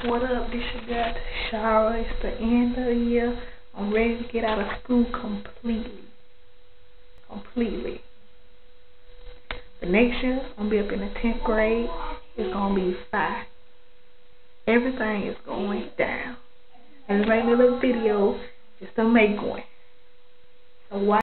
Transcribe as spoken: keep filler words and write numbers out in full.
What up? This your girl Tashara. It's the end of the year. I'm ready to get out of school completely. Completely. The next year, I'm going to be up in the tenth grade. It's going to be fire. Everything is going down. I just made a little video just to make one. So why?